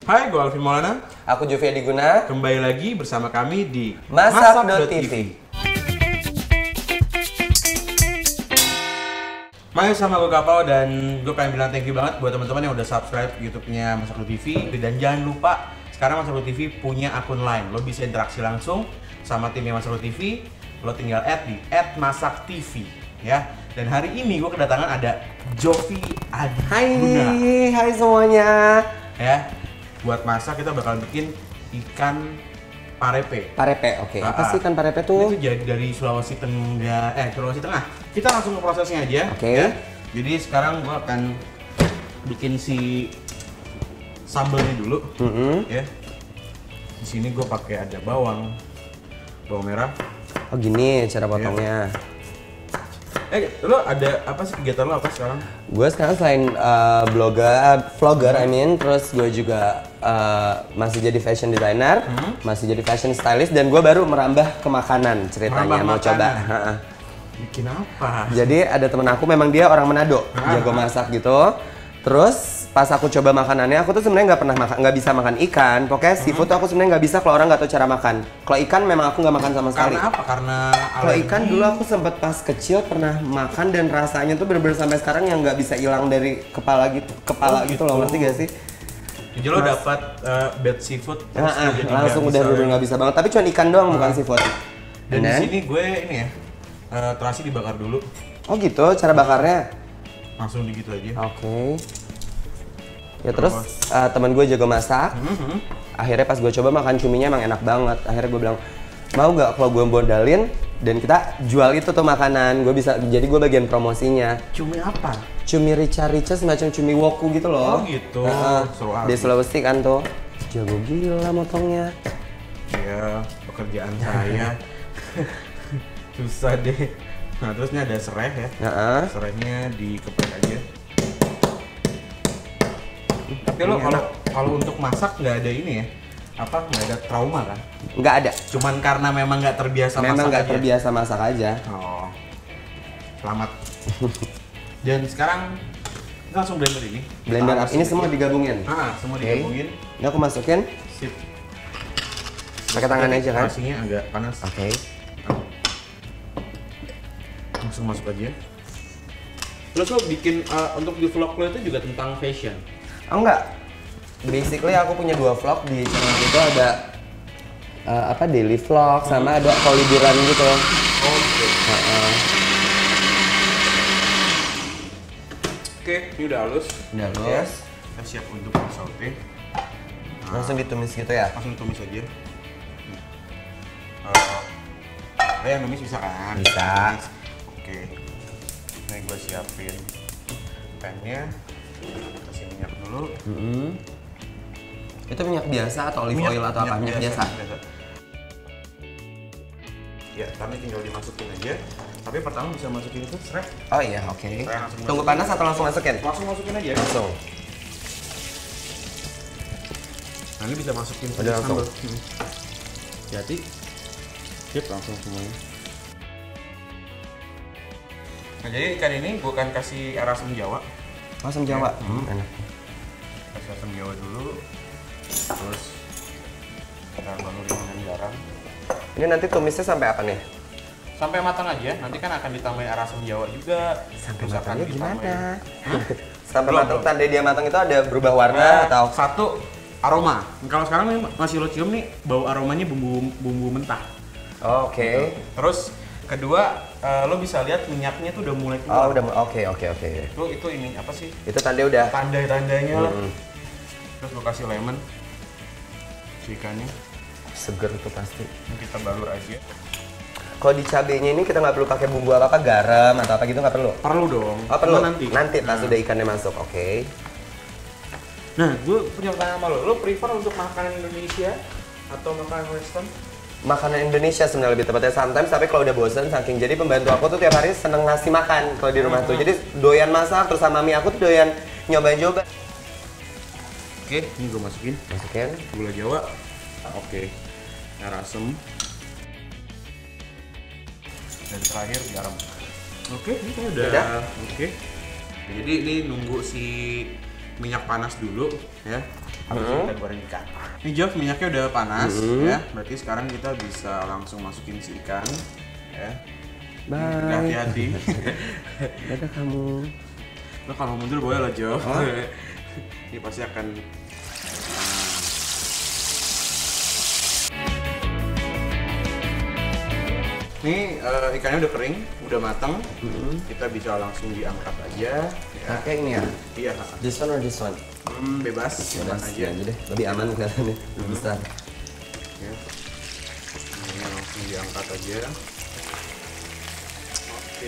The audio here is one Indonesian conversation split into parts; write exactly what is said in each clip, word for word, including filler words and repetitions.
Hai, gue Alvin Maulana. Aku Jovi Adiguna. Kembali lagi bersama kami di Masak dot T V. Masih sama gue Kapau dan gue pengen bilang thank you banget buat teman-teman yang udah subscribe YouTube-nya Masak dot T V. Dan jangan lupa, sekarang Masak dot T V punya akun lain. Lo bisa interaksi langsung sama timnya Masak dot T V. Lo tinggal add di at masak T V ya. Dan hari ini gue kedatangan ada Jovi Adiguna. Hai, hai semuanya. Ya, buat masak kita bakal bikin ikan parepe. Parepe, oke. Okay. Apa Ah, sih ikan parepe tuh? Ini tuh jadi dari Sulawesi Tenggara, eh Sulawesi Tengah. Kita langsung ke prosesnya aja. Oke. Okay. Ya. Jadi sekarang gua akan bikin si sambalnya dulu. Mm-hmm. Ya. Di sini gua pakai ada bawang, bawang merah. Oh gini cara potongnya. Eh, lo ada apa sih kegiatan lo apa sekarang? Gue sekarang selain uh, blogger, vlogger, I mean, terus gue juga uh, masih jadi fashion designer, hmm? masih jadi fashion stylist, dan gue baru merambah ke makanan ceritanya, Merambah mau makanan. coba. Bikin apa? Jadi ada temen aku, memang dia orang Manado, Ha. jago masak gitu. Terus pas aku coba makanannya, aku tuh sebenarnya nggak pernah makan, nggak bisa makan ikan. Pokoknya seafood tuh aku sebenarnya nggak bisa kalau orang nggak tahu cara makan. Kalau ikan memang aku nggak makan sama sekali. Karena apa? Karena Kalau ikan dulu aku sempat pas kecil pernah makan dan rasanya tuh bener-bener sampai sekarang yang nggak bisa hilang dari kepala gitu, kepala Oh, gitu gitu. loh, ngerti gak sih? jadi lo dapat uh, bad seafood terus Nah, ah, jadi langsung nggak udah bisa- bener nggak bisa banget. Tapi cuma ikan doang, bukan seafood. Dan di then- sini gue ini ya, uh, terasi dibakar dulu, Oh gitu, cara bakarnya. langsung digitu aja. Oke. Ya terus uh, teman gue jago masak. Mhm. Akhirnya pas gue coba makan cuminya emang enak banget. Akhirnya gue bilang, mau nggak kalau gue modalin dan kita jual itu tuh makanan. Gue bisa, jadi gue bagian promosinya. Cumi apa? Cumi rica-rica semacam cumi woku gitu loh. Oh gitu, Nah, seru di abis. Sulawesi kan tuh. Jago gila motongnya. Ya, pekerjaan saya susah deh. Nah terus ini ada serai ya, Nah, serainya dikepret aja. Tapi lo Ini kalau kalau untuk masak nggak ada ini ya, apa nggak ada trauma kan? nggak ada. Cuman karena memang nggak terbiasa Memang masak nggak aja. terbiasa masak aja. Oh, selamat. Dan sekarang kita langsung blender ini. Blender Kita up. Ini masukin. semua digabungin. Ah, semua Oke. digabungin. Ini aku masukin. Sip. Pakai tangan aja kan? Nasinya agak panas. Oke. Langsung masuk aja. Terus lo bikin uh, untuk di vlog lo itu juga tentang fashion. Oh enggak. Basically aku punya dua vlog di channel itu, ada uh, apa daily vlog sama ada kalau liburan gitu. Oke. Heeh. Oke, ini udah halus. Udah halus. Ya, kita siap untuk saute. Langsung ditumis gitu ya. Langsung tumis aja. Uh, oh yang numis bisa kan? Bisa. Oke. Ini gue siapin pan-nya. Kasih minyak dulu. Mm-hmm. Itu minyak biasa atau olive oil atau apa? Minyak biasa. biasa. Ya, kami tinggal dimasukin aja. Tapi pertama bisa masukin itu serai. Oh iya, oke. Saya langsung Tunggu masukin. panas atau langsung masukin? Langsung masukin aja. Langsung. Nah, ini bisa masukin ke Udah langsung. sambal. Hmm. Jadi, sip langsung semuanya. Nah, jadi ikan ini gue akan kasih air asam Jawa. Asam Jawa. Ya. Hmm, enak. Kasih asam Jawa dulu. Terus kita balurin dengan garam. Ini nanti tumisnya sampai apa nih? Sampai matang aja. Nanti kan akan ditambahin air asam Jawa juga. Sampai Terus akan matangnya ditambahin- gimana? Hah? Sampai Belum, matang, belum. tanda dia matang itu ada berubah warna Nah, atau? satu aroma. Kalau sekarang nih masih lo cium nih bau aromanya bumbu bumbu mentah. Oh, oke. Terus kedua eh, lo bisa lihat minyaknya tuh udah mulai Oh, keluar. udah. Oke, oke, oke. Itu itu ini apa sih? Itu tanda udah. Tanda-tandanya lah. Hmm, Terus lo kasih lemon. Si ikannya seger tuh pasti. ini kita balur aja. Kalau di cabenya ini kita nggak perlu pakai bumbu apa-apa, garam atau apa gitu nggak perlu? Perlu dong. Oh, perlu? Cuma nanti. Nanti pas Nah. udah ikannya masuk, oke. Nah, gue punya pertanyaan sama lo. Lo prefer untuk makanan Indonesia atau makanan Western? Makanan Indonesia sebenarnya lebih tepatnya sometimes, tapi kalau udah bosen saking jadi pembantu aku tuh tiap hari seneng ngasih makan kalau di rumah tuh. Jadi doyan masak, terus sama mami aku tuh doyan nyoba-nyoba. Oke, ini gue masukin Masukin. gula Jawa. Oke. Air asem. Dan terakhir garam. Oke, ini kayaknya udah. Udah? Oke. Jadi ini nunggu si minyak panas dulu ya. Habis itu Hmm. kita goreng ikan. Ini Jov, minyaknya udah panas Hmm. ya. Berarti sekarang kita bisa langsung masukin si ikan ya. Bye. Hati-hati. Dadah kamu. Lo kalau mundur boleh lah Jov. Oh. Ini pasti akan Ini uh, ikannya udah kering, udah matang. Hmm. Kita bisa langsung diangkat aja. Ya. Pakai ini ya? Iya. This one or this one? Hmm, bebas, bebas Bebas aja. aja deh, lebih aman kelihatannya, lebih besar. Ya. Ini langsung diangkat aja. Oke.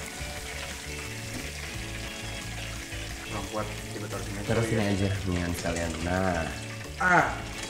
Kurang kuat, coba taruh sini aja. Terus ya. ini aja, mendingan sekalian. Nah, Ah.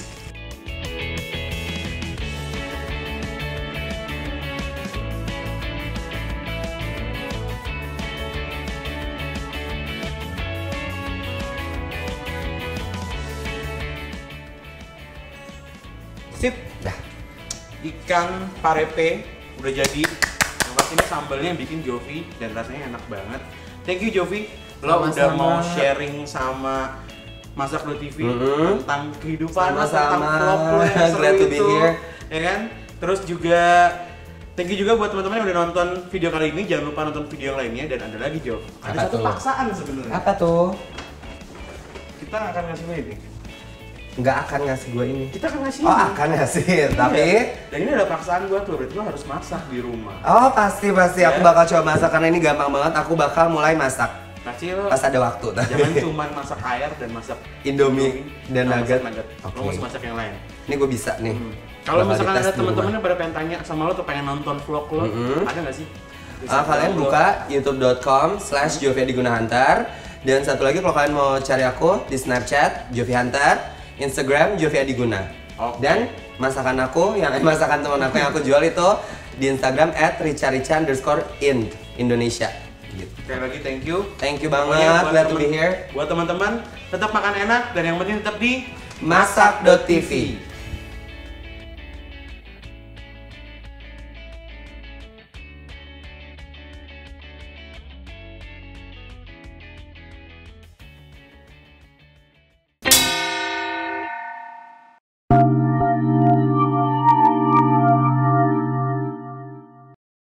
Sip. dah. Ikan parepe udah jadi. Yang pasti ini sambalnya yang bikin Jovi dan rasanya enak banget. Thank you Jovi, lo udah Sama-sama. mau sharing sama Masak Lo T V Mhm. tentang kehidupan lo, Sama-sama. tentang vlog lo yang seru Glad to be itu, here. ya kan? Terus juga thank you juga buat teman-teman yang udah nonton video kali ini. Jangan lupa nonton video yang lainnya dan ada lagi Jov. Ada Apa satu tuh? paksaan sebenarnya. Apa tuh? Kita akan ngasih lo ini. Nggak akan ngasih gue ini. Kita akan ngasih. Oh, ini. akan ngasih, tapi... Iya. Dan ini ada paksaan gua tuh, berarti lo harus masak di rumah. Oh, pasti, pasti. Aku Ya. bakal coba masak karena ini gampang banget. Aku bakal mulai masak Pasti lo pas ada waktu. jangan cuma masak air dan masak Indomie dan sama nugget. masak nugget. Lo Oke. mesti masak yang lain. Ini gue bisa nih. Hmm. Kalau Bakal misalkan dites ada di teman-teman rumah. yang pada pengen tanya sama lo tuh pengen nonton vlog lo, Mhm. ada nggak sih? Ah, kalian buka youtube dot com slash Jovi Adi Gunahunter. Dan satu lagi kalau kalian mau cari aku di Snapchat Jovi Hunter, Instagram Jovi Adi Guna. Oke. Dan masakan aku yang eh, masakan teman aku yang aku jual itu di Instagram at richa-richa underscore in Indonesia. Gitu. Sekali lagi thank you. Thank you Pokoknya banget, buat glad to temen- be here. Buat teman-teman tetap makan enak dan yang penting tetap di masak dot t v.